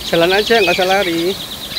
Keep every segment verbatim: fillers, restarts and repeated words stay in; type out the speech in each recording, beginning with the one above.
Jalan aja, nggak usah lari.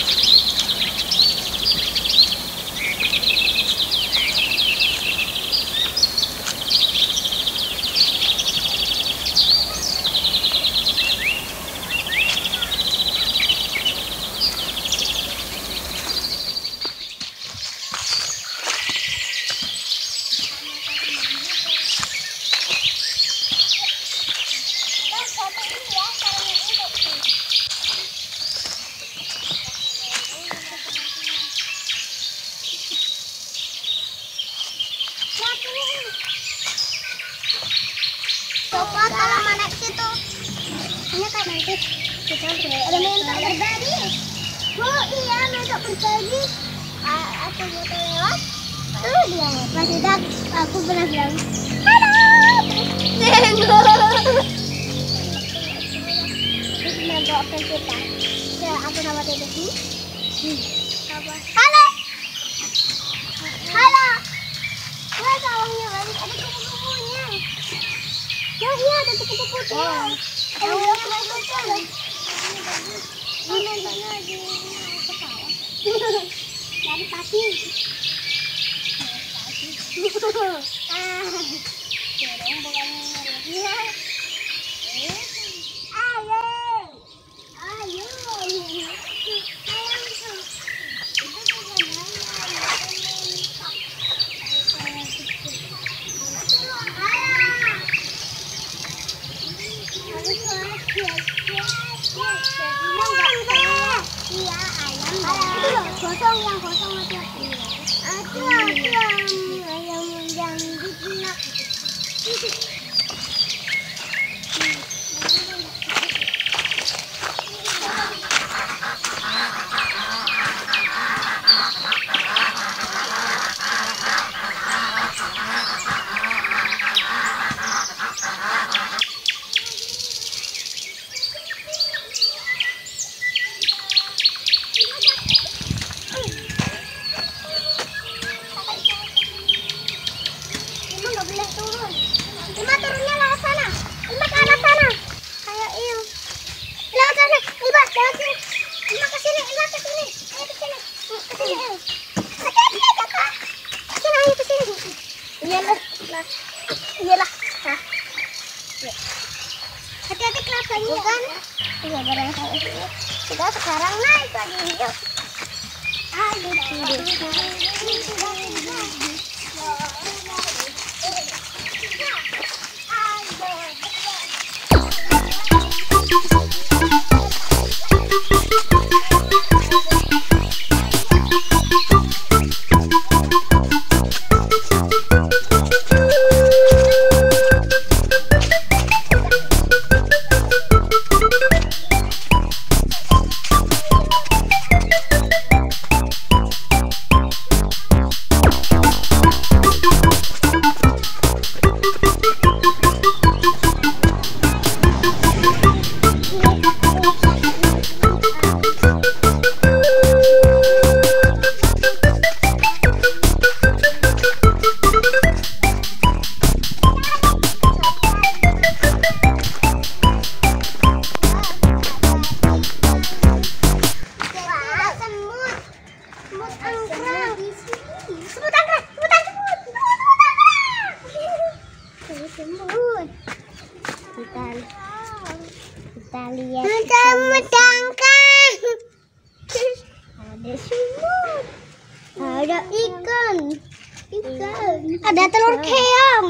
Coba kalau mana situ, ini kan nanti kita ada minta berbagi. Oh iya, minta berbagi. Aku mau lewat, terus dia pas udah aku pernah bilang halo, nengok. Terus nengok ke kita. Ya, aku nama dia sini. Apa? Halo, halo. Wah, sawahnya banyak, ada kupu-kupunya. Ya iya, ada kupu-kupu. Oh, yang yang bagus kan? Ini nontonnya di kepala. Dari pagi. Ah, dorong bukan ya. Ayo, ayo. Iya, ayam. Kosong yang kosong aja. Itu ayam, ayam yang dijinak. Ima turunnya lewat sana. Ima ke arah sana. Kayak il. Lewat sana. Ima lewat sini. Ima ke sini. Ima ke sini. Ayo ke sini. Ke sini il. Hati-hati ya kakak. Sini ayo ke sini. Iyalah. Nah. Iyalah. Nah. Hati-hati kelapanya kan. Iya barang saya sini. Sudah sekarang naik lagi. Yuk. Aduh. Kita, kita lihat mudah-mudahkan ada semut, ada ikan, ikan, ada telur keong,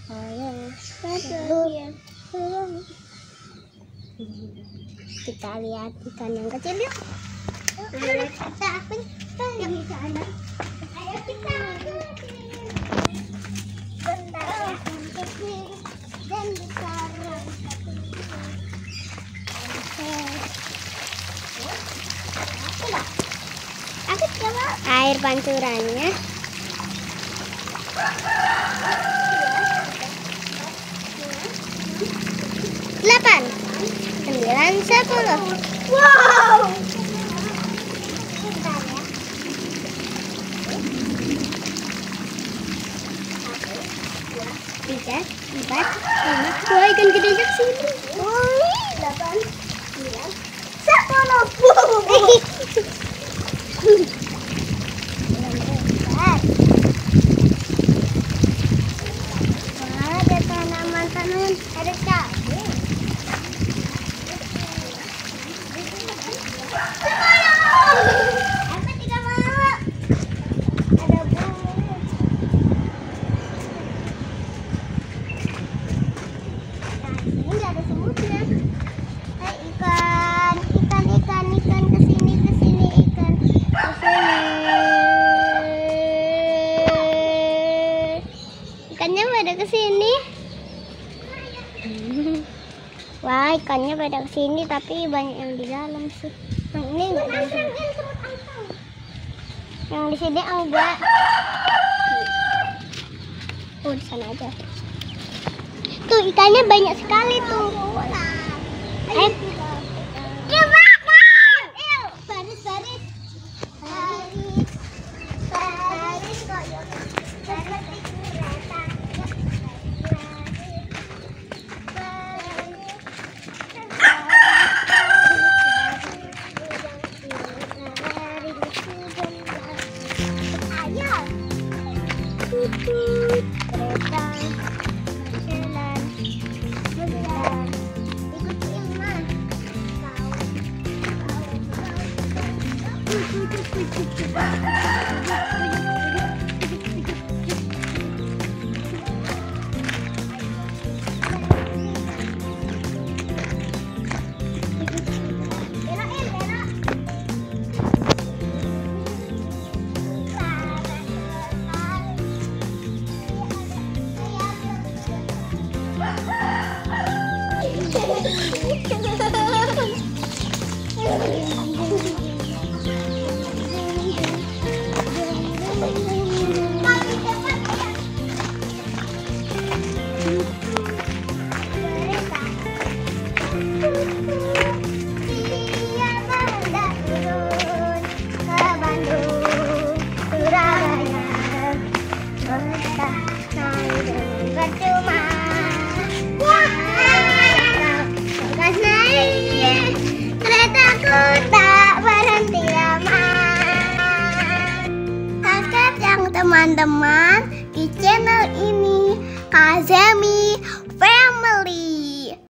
kita lihat ikan yang kecil yuk. Ayo kita yang di sana. Ayo kita bentar dan sekarang air pancurannya delapan sembilan sepuluh. Wow, tiga empat lima. Wah, ikan gedenya kesini. Delapan sembilan sepuluh. Wah, ikannya pada kesini tapi banyak yang di dalam sih. Yang ini enggak di sini. Yang di sini enggak. Oh, di sana aja. Tuh ikannya banyak sekali tuh. Eh, coba baris baris baris baris koyo seperti kereta. Teman-teman di channel ini Kazemi